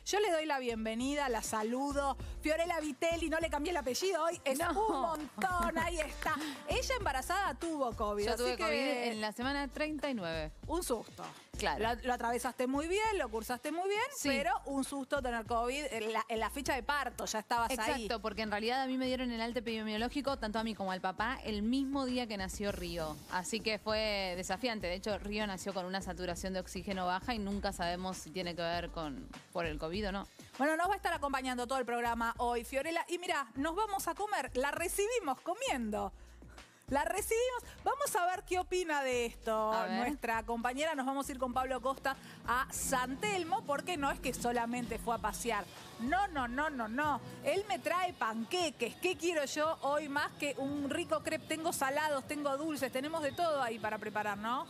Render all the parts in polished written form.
Yo le doy la bienvenida, la saludo. Fiorella Vitelli, no le cambié el apellido hoy, es un montón, ahí está. Ella embarazada tuvo COVID. Yo tuve así que COVID en la semana 39. Un susto. Claro. Lo atravesaste muy bien, lo cursaste muy bien, Sí. pero un susto tener COVID en la fecha de parto, ya estabas ahí. Exacto, porque en realidad a mí me dieron el alta epidemiológico, tanto a mí como al papá, el mismo día que nació Río. Así que fue desafiante. De hecho, Río nació con una saturación de oxígeno baja y nunca sabemos si tiene que ver por el COVID o no. Bueno, nos va a estar acompañando todo el programa hoy, Fiorella. Y mira, nos vamos a comer. La recibimos comiendo. La recibimos. Vamos a ver qué opina de esto nuestra compañera. Nos vamos a ir con Pablo Costa a San Telmo, porque no es que solamente fue a pasear. No. Él me trae panqueques. ¿Qué quiero yo hoy más que un rico crepe? Tengo salados, tengo dulces, tenemos de todo ahí para preparar, ¿no?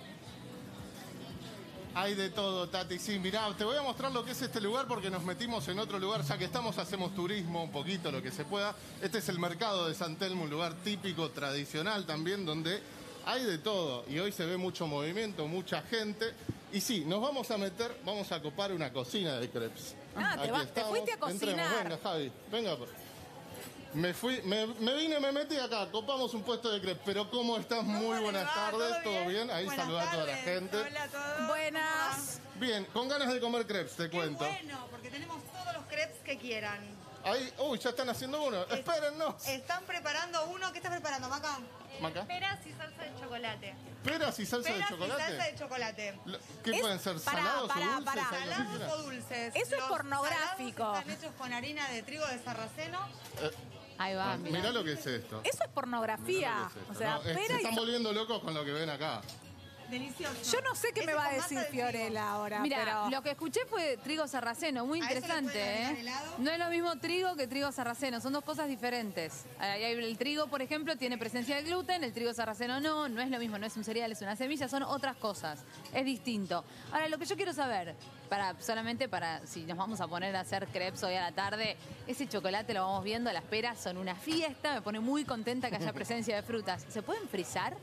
Hay de todo, Tati. Sí, mirá, te voy a mostrar lo que es este lugar porque nos metimos en otro lugar. Ya que estamos, hacemos turismo un poquito, lo que se pueda. Este es el mercado de San Telmo, un lugar típico, tradicional también, donde hay de todo. Y hoy se ve mucho movimiento, mucha gente. Y sí, nos vamos a meter, vamos a copar una cocina de crepes. Te fuiste a cocinar. Entremos, venga, Javi, venga. Me metí acá, copamos un puesto de crepes. Pero ¿cómo estás? Muy buenas tardes, ¿todo bien? Ahí saluda a toda la gente. Hola a todos. Buenas. Bien, con ganas de comer crepes, te cuento. Bueno, porque tenemos todos los crepes que quieran. Ahí, ya están haciendo uno. Espérennos. Están preparando uno. ¿Qué estás preparando, Maca? Maca. Peras y salsa de chocolate. ¿Peras y salsa de Peras chocolate? y salsa de chocolate. ¿Qué pueden ser? ¿Salados o dulces? ¿Salados o dulces? Eso es pornográfico. Los salados están hechos con harina de trigo de sarraceno. Ahí va, Mirá lo que es esto. Eso es pornografía. O sea, se están volviendo locos con lo que ven acá. Delicioso. Yo no sé qué me va a decir masa de Fiorella ahora. Mira, pero... lo que escuché fue trigo sarraceno, muy ¿A eso le pueden interesante, agregar ¿eh? helado? No es lo mismo trigo que trigo sarraceno, son dos cosas diferentes. El trigo, por ejemplo, tiene presencia de gluten, el trigo sarraceno no es lo mismo, no es un cereal, es una semilla, son otras cosas, es distinto. Ahora, lo que yo quiero saber, solamente para si nos vamos a poner a hacer crepes hoy a la tarde, ese chocolate lo vamos viendo, las peras son una fiesta, me pone muy contenta que haya presencia de frutas. ¿Se pueden frizar?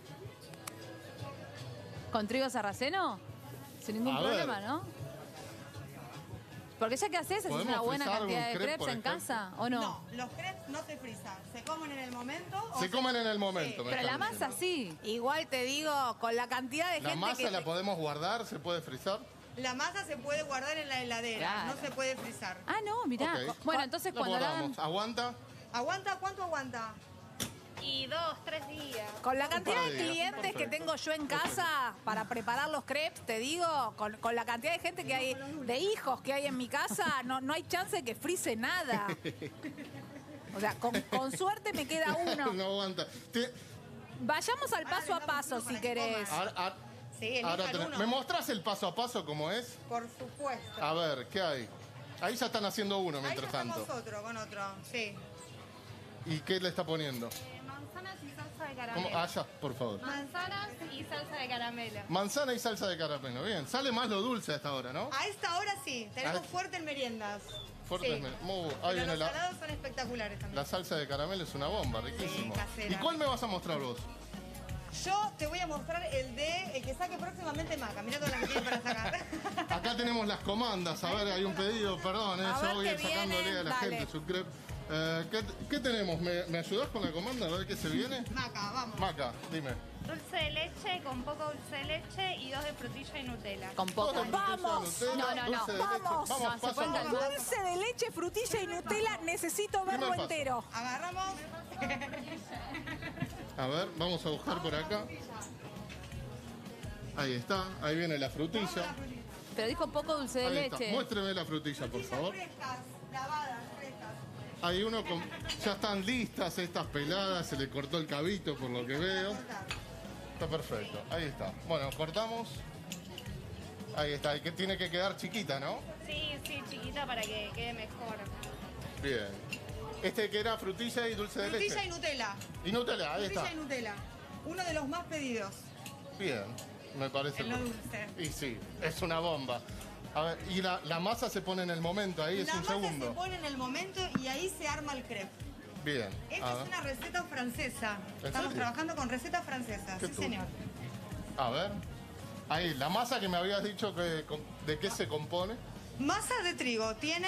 ¿Con trigo sarraceno? Sin ningún problema, ¿no? Porque ya que haces una buena cantidad de crepes en casa, ¿o no? No, los crepes no se frizan. Se comen en el momento. Se comen en el momento. Sí. Pero la masa sí. Igual te digo, con la cantidad de ¿La gente masa que... la podemos guardar? ¿Se puede frizar? La masa se puede guardar en la heladera, Claro. no se puede frizar. Ah, no, mirá. Ok. Bueno, entonces Lo cuando la hagan... guardamos. ¿Aguanta? ¿Aguanta? ¿Cuánto aguanta? Y 2, 3 días. Con la cantidad par de de días. clientes que Perfecto. tengo yo en casa para preparar los crepes, te digo, con la cantidad de gente que hay, de hijos que hay en mi casa, no hay chance de que frise nada. O sea, con suerte me queda uno. No aguanta. Vayamos al paso a paso, si querés. Sí, Ahora elijan uno. ¿Me mostrás el paso a paso cómo es? Por supuesto. A ver, ¿qué hay? Ahí ya están haciendo uno Ahí mientras tanto. hacemos otro, con otro, sí. ¿Y qué le está poniendo? Manzanas y salsa de ¿Cómo? caramelo. Ya, por favor. Manzanas y salsa de caramelo. Manzana y salsa de caramelo. Bien, sale más lo dulce a esta hora, ¿no? A esta hora sí, tenemos Ah. fuerte en meriendas. Fuerte Sí. ahí Pero viene los la salados son espectaculares también. salsa de caramelo, es una bomba, riquísimo. casera. ¿Y cuál me vas a mostrar vos? Yo te voy a mostrar el que saque próximamente Maca. Mirá todas las que tiene para sacar. Acá tenemos las comandas, a ver, hay un pedido, perdón, A yo ver voy a qué ir sacándole viene, a la dale. gente su crepe. ¿Qué tenemos? ¿Me ayudás con la comanda a ver qué se viene? Maca, vamos. Maca, dime. Dulce de leche con poco dulce de leche y 2 de frutilla y Nutella. Con poco. Vamos. No, Dulce de leche. Vamos. No, Vamos, se paso pueden a paso. calmar. Dulce de leche, frutilla y Nutella, necesito Dime verlo el paso. entero. Agarramos. A ver, vamos a buscar por acá. Ahí está, ahí viene la frutilla. Pero dijo poco dulce de Ahí está. leche. Muéstreme la frutilla, por favor. Frescas, lavadas, frescas. Hay uno con... Ya están listas estas peladas, se le cortó el cabito por lo que veo. Está perfecto, ahí está. Bueno, cortamos. Ahí está, y que tiene que quedar chiquita, ¿no? Sí, chiquita para que quede mejor. Bien. Este que era frutilla y dulce de Frutilla leche. y Nutella. Y Nutella, ahí Frutilla está. y Nutella. Uno de los más pedidos. Bien, me parece. En lo dulce. Y sí, es una bomba. A ver, y la masa se pone en el momento, ahí es La un masa segundo. se pone en el momento y ahí se arma el crepe. Bien. Esta a es ver. una receta francesa. ¿En Estamos serio? trabajando con recetas francesas. ¿Qué Sí, tú? señor. A ver. Ahí, la masa que me habías dicho que de qué se compone. Masa de trigo, ¿tiene?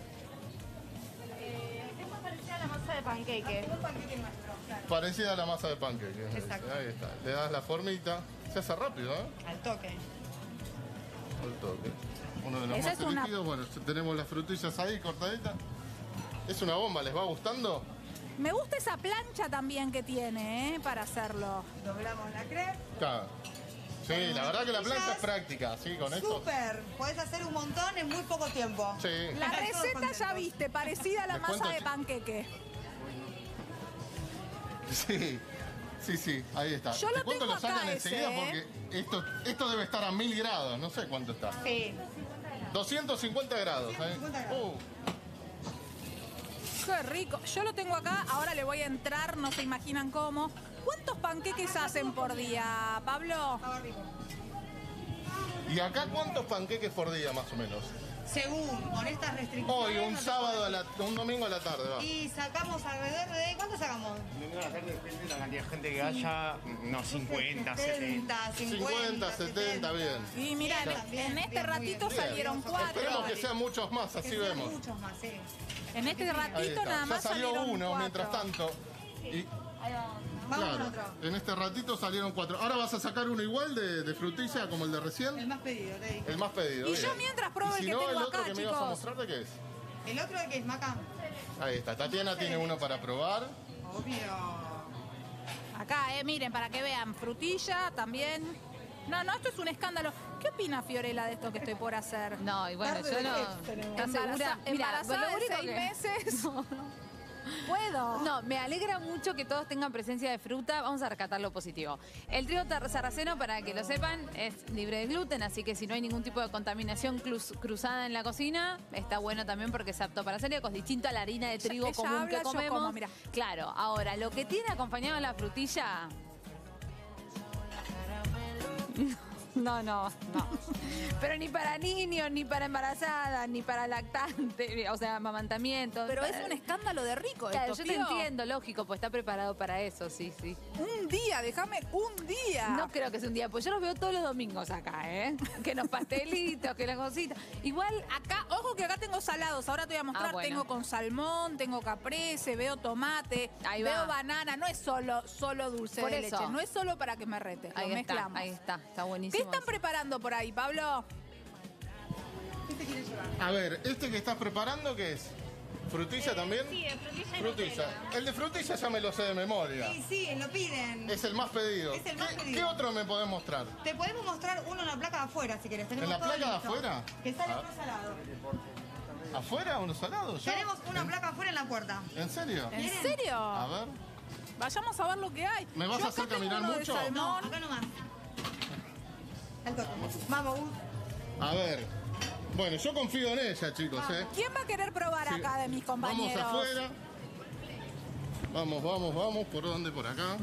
Es más parecida a la masa de panqueque. Parecida a la masa de panqueque. Exacto. Ahí está. Le das la formita. Se hace rápido, ¿eh? Al toque. Al toque. Uno de los Esa más es una- elegidos. Bueno, tenemos las frutillas ahí cortaditas. Es una bomba, ¿les va gustando? Me gusta esa plancha también que tiene, para hacerlo. Doblamos la crepe. Claro. Sí, la verdad que la plancha es Frutillas. práctica, ¿sí? Con esto. Súper. Podés hacer un montón en muy poco tiempo. Sí. La Todos receta ya contentos. viste, parecida a la Les masa cuento, de chi- panqueque. Sí. Sí, sí, ahí está. Yo Te lo cuento tengo lo sacan acá enseguida ese, porque esto debe estar a 1000 grados, no sé cuánto está. Sí. 250 grados. 250 grados. Qué rico. Yo lo tengo acá, ahora le voy a entrar, no se imaginan cómo. ¿Cuántos panqueques hacen por día, Pablo? Estaba rico. ¿Y acá cuántos panqueques por día más o menos? Según, con estas restricciones. Hoy, un no te sábado, puedo un domingo a la tarde, va. decir. Y sacamos alrededor de... ¿Cuánto sacamos? Domingo a la tarde depende de la cantidad de gente que haya, no, 50, 70. 50, 70, bien. Y mira, Bien, en bien, este bien, muy ratito bien. salieron Bien. cuatro. Esperemos que sean muchos más, así Que sean vemos. muchos más, sí. En este Ahí ratito está. nada Ya más salió salieron uno cuatro. mientras tanto. Y, Vamos claro, con otro. en este ratito salieron 4. Ahora vas a sacar uno igual de frutilla como el de El recién. más pedido, te dije. El más pedido. Y bien. yo mientras pruebo Y el si que no, tengo el otro acá, que me ibas a chicos. mostrar, ¿de qué es? ¿El otro de qué es, Maca? Ahí está. Tatiana tiene uno para probar. Obvio. Acá, miren, para que vean. Frutilla también. No, esto es un escándalo. ¿Qué opina Fiorella de esto que estoy por hacer? No, y bueno, yo no... ¿Estás segura? Mira, Embarazada lo de único 6 que- meses. ¿Puedo? No, me alegra mucho que todos tengan presencia de fruta. Vamos a rescatar lo positivo. El trigo sarraceno, para que lo sepan, es libre de gluten, así que si no hay ningún tipo de contaminación cruzada en la cocina, está bueno también porque es apto para celíacos, distinto a la harina de trigo Ella común habla, que yo comemos. como, mirá. Claro, ahora, lo que tiene acompañado la frutilla... No. Pero ni para niños, ni para embarazadas, ni para lactantes, o sea, amamantamiento. Pero es un escándalo de rico Claro, esto, yo te tío. entiendo, lógico, pues está preparado para eso, sí. Un día, déjame un día. No creo que sea un día, pues yo los veo todos los domingos acá, ¿eh? Que los pastelitos, que las cositas. Igual Acá, ojo que acá tengo salados, ahora te voy a mostrar, bueno. tengo con salmón, tengo caprese, veo tomate, Ahí veo va. banana, no es solo dulce Por de eso. leche, no es solo para que me rete, lo ahí mezclamos. está buenísimo. ¿Qué están eso. preparando por ahí, Pablo? A ver, ¿este que estás preparando qué es? ¿Frutilla también? Sí, de frutilla y Frutilla. Nutella. El de frutilla ya me lo sé de memoria. Sí, lo piden. Es el más pedido. Es el más ¿Qué, pedido. qué otro me podés mostrar? Te podemos mostrar uno en la placa de afuera, si querés. Tenemos ¿En la todo placa de listo. afuera? Que sale Ah. uno salado. ¿Afuera? ¿Unos salados? ¿Ya? Tenemos una placa afuera en la puerta. ¿En serio? ¿En Miren. serio? A ver. Vayamos a ver lo que hay. ¿Me vas Yo a hacer acá tengo caminar uno de mucho? No, salmón. acá nomás. Al toque. Vamos, A ver. Bueno, yo confío en ella, chicos, ¿eh? ¿Quién va a querer probar Sí. acá de mis compañeros? Vamos afuera. Vamos. ¿Por dónde? Por acá.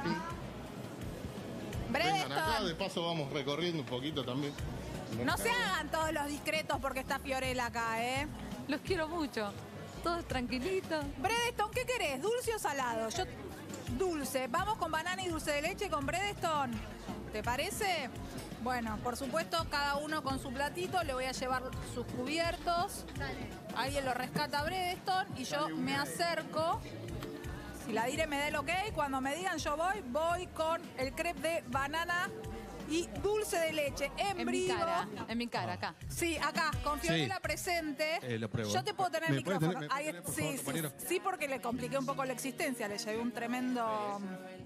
Vengan acá, de Bredeston, paso vamos recorriendo un poquito también. no se hagan todos los discretos porque está Fiorella acá, ¿eh? Los quiero mucho. Todos tranquilitos. Bredeston, ¿qué querés? ¿Dulce o salado? Yo dulce. Vamos con banana y dulce de leche con Bredeston. ¿Te parece? Bueno, por supuesto, cada uno con su platito. Le voy a llevar sus cubiertos. Alguien lo rescata a Bredeston y yo me acerco. Si la Dire me da el ok, cuando me digan yo voy con el crepe de banana y dulce de leche en En mi brigo. cara, acá. Sí, acá, con Fiorella presente. Lo pruebo. Yo te puedo tener el ¿Me puede micrófono. tener- me Ahí- puede tener, por sí, favor, sí, compañero? sí, porque le compliqué un poco la existencia. Le llevé un tremendo.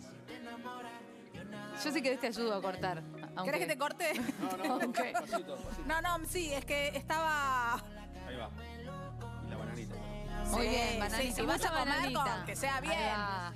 Yo si querés te ayudo a cortar. aunque- ¿Querés que te corte? Aunque- No, sí, es que estaba. Ahí va. Y la bananita. Muy Sí, bien, sí, bananita. si vas a comer bananita. con que sea bien. Ahí va.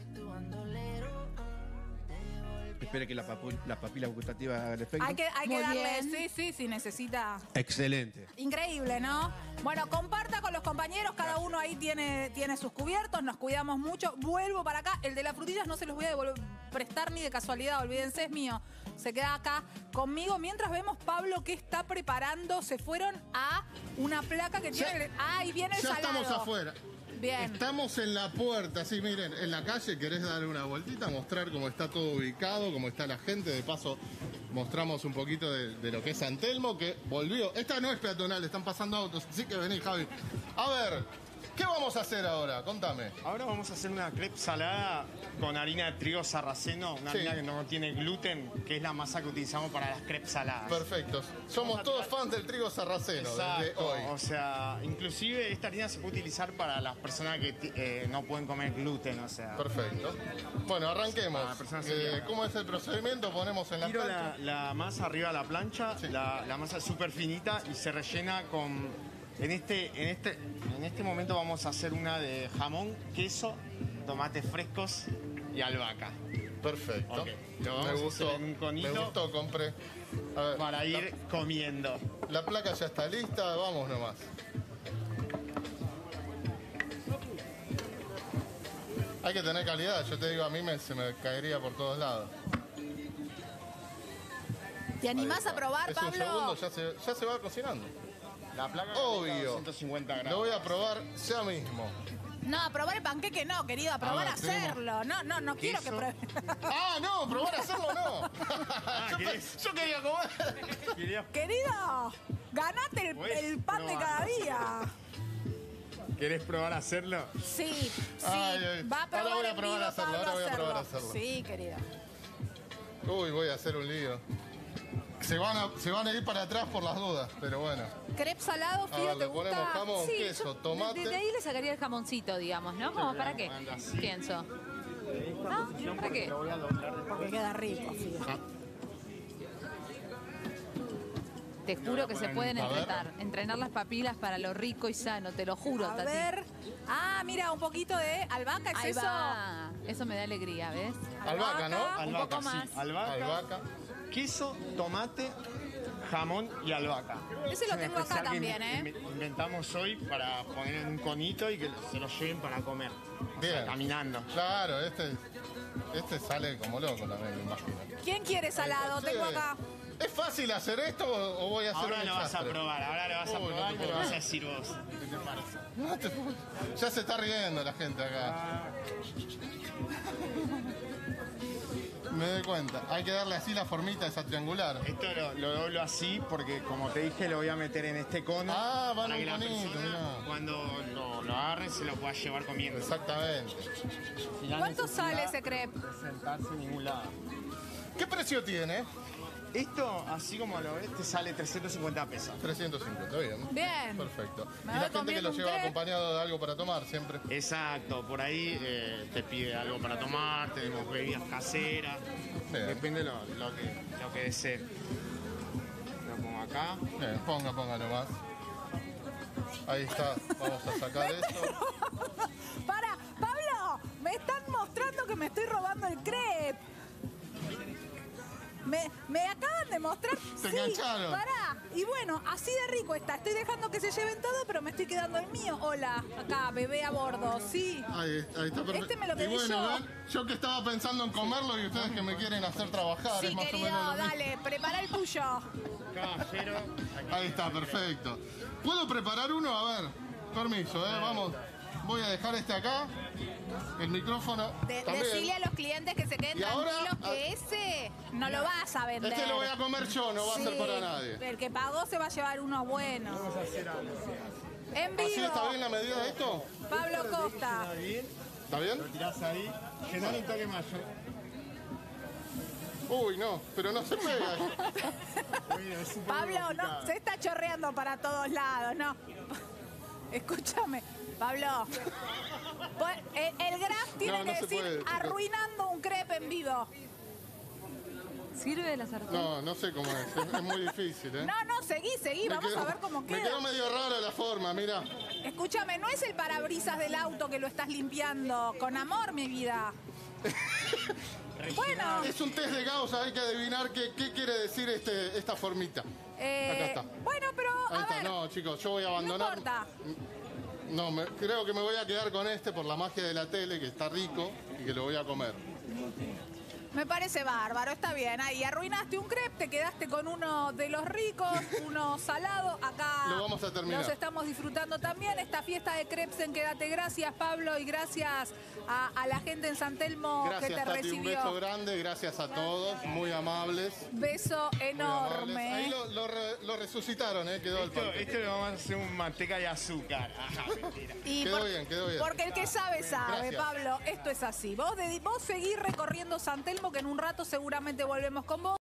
Espere que la papila gustativa haga el efecto. Hay que Muy darle. bien. Sí, necesita. Excelente. Increíble, ¿no? Bueno, comparta con los compañeros, cada uno ahí tiene sus cubiertos, nos cuidamos mucho. Vuelvo para acá, el de las frutillas no se los voy a prestar ni de casualidad, olvídense, es mío. Se queda acá conmigo. Mientras vemos, Pablo, que está preparando, se fueron a una placa que Ya- tiene... ¡Ay, viene el Ya salado! estamos afuera. Bien. Estamos en la puerta, sí, miren, en la calle. ¿Querés dar una vueltita, mostrar cómo está todo ubicado, cómo está la gente? De paso, mostramos un poquito de lo que es San Telmo, que volvió. Esta no es peatonal, están pasando autos, así que vení, Javi. A ver, ¿qué vamos a hacer ahora? Contame. Ahora vamos a hacer una crepe salada con harina de trigo sarraceno, una Sí. harina que no tiene gluten, que es la masa que utilizamos para las crepes saladas. Perfecto. Somos todos fans del trigo sarraceno desde Exacto, hoy. o sea, inclusive esta harina se puede utilizar para las personas que no pueden comer gluten, o sea. Perfecto. Bueno, arranquemos. Para la persona celíaca. ¿Cómo es el procedimiento? Ponemos en la Tiro plancha. la masa arriba de la plancha, Sí. la masa es súper finita y se rellena con... En este momento vamos a hacer una de jamón, queso, tomates frescos y albahaca. Perfecto. Ok, lo vamos a hacer en un conito. Me gustó, compré. A ver, Para ir comiendo. la placa ya está lista, vamos nomás. Hay que tener calidad, yo te digo, a mí se me caería por todos lados. ¿Te animás a probar, Es un segundo, Pablo? ya se va cocinando. La placa Obvio. 150 grados. Lo voy a probar ya mismo. No, a probar el panqueque no, querido, a probar a ver, tenemos- hacerlo. No quiero que Queso. pruebe. Ah, no, probar a hacerlo no. ¿querés? Yo quería comer. ¿Querías, Querido, ganate el pan de probar. cada día. ¿Querés probar a hacerlo? Sí, Ay, ay. va a probar Ahora voy a en probar vivo, a hacerlo, Pablo, ahora voy a probar a hacerlo. Sí, querido. Uy, voy a hacer un lío. Se van a ir para atrás por las dudas, pero bueno. Crepe salado, A Fío, ver, ¿te le ponemos gusta? jamón, Sí, queso, yo tomate. de ahí le sacaría el jamoncito, digamos, ¿no? Como, ¿para qué? anda así. Pienso. ¿No? ¿Para qué? Lo voy a doblar después. Porque queda rico, Fío. Te juro que se pueden A ver. entrenar las papilas para lo rico y sano, te lo juro, A Tati. ver. Ah, mira, un poquito de albahaca, ¿es Ahí eso? va. Eso me da alegría, ¿ves? Albahaca, ¿no? Un Albahaca, poco más. sí. Albahaca, Albahaca. queso, tomate, jamón y albahaca. Ese lo Es un tengo acá especial que también, ¿eh? Inventamos hoy para poner en un conito y que se lo lleven para comer. O sea, Bien. caminando. Claro, este sale como loco también, me imagino. ¿Quién quiere salado? Sí. Tengo acá. ¿Es fácil hacer esto o voy a hacer Ahora un lo vas a desastre? probar, ahora lo vas a Uy, no probar te y me lo puedo vas a creer. decir vos. ¿Qué te parece? No te puedo- Ya se está riendo la gente acá. Me doy cuenta. Hay que darle así la formita esa triangular. Esto lo doblo así porque, como te dije, lo voy a meter en este cono. Ah, va en para un que la conito, persona, mirá. cuando lo agarre, se lo pueda llevar comiendo. Exactamente. Sin la ¿Cuánto necesidad sale ese crepe? de sentarse en ningún lado. ¿Qué precio tiene? Esto, así como lo ves, te sale 350 pesos. 350, bien. Bien. Perfecto. Me Y voy la gente que comiendo lo un lleva crepe. acompañado de algo para tomar siempre. Exacto, por ahí te pide algo para tomar, tenemos bebidas caseras, Bien. depende lo que desee. Lo pongo acá. Bien, ponga nomás. Ahí está, vamos a sacar esto. Para, Pablo, me están mostrando que me estoy robando el crepe. Me acaban de mostrar. Te engancharon. Pará. Y bueno, así de rico está. Estoy dejando que se lleven todo, pero me estoy quedando el mío. Hola, acá, bebé a bordo. Sí. Ahí está perfecto. Este me lo Y pedí bueno, yo. ven, yo que estaba pensando en comerlo y ustedes que me quieren hacer trabajar. Sí, es más querido, o menos lo mismo. dale, prepara el tuyo. Caballero, aquí. Ahí está, perfecto. ¿Puedo preparar uno? A ver, permiso, vamos. Voy a dejar este acá. El micrófono también. Decile a los clientes que se queden Y ahora, tranquilos que ese no lo vas a vender. Este lo voy a comer yo, no va a ser Sí, para nadie. El que pagó se va a llevar uno bueno. Vamos a hacer algo. En ¿Así vivo, está bien la medida de esto? Pablo Costa. ¿Está bien? ¿Está bien? Lo tirás ahí, llenar un toque mayor. Uy, no, pero no se pega. Uy, es un poco Pablo, no, complicado. se está chorreando para todos lados, no. Escúchame, Pablo. El Graf tiene No que se decir puede, chicos. arruinando un crepe en vivo. ¿Sirve de la sartén? No sé cómo es muy difícil, ¿eh? No, seguí, Me vamos quedó- a ver cómo Me queda. quedó medio rara la forma, mira. Escúchame, no es el parabrisas del auto que lo estás limpiando. Con amor, mi vida. Bueno, Es un test de Gauss, hay que adivinar qué quiere decir esta formita. Acá está. bueno, pero Ahí a está. ver, No, chicos, yo voy a no abandonar. importa. No, creo que me voy a quedar con este por la magia de la tele, que está rico y que lo voy a comer. Me parece bárbaro, está bien. Ahí arruinaste un crepe, te quedaste con uno de los ricos, uno salado. Acá lo vamos a terminar. los estamos disfrutando también. Esta fiesta de crepes en Quédate. Gracias, Pablo, y gracias a la gente en San Telmo Gracias, que te Tati, recibió. un beso grande, gracias a todos, muy amables. Beso Muy enorme. amables. Ahí lo resucitaron, quedó el pan. Esto le vamos a hacer un manteca y azúcar. Ajá, mentira. Y Quedó bien, quedó bien. Porque el que sabe, sabe, Gracias. Pablo. Esto es así. Vos seguís recorriendo San Telmo, que en un rato seguramente volvemos con vos.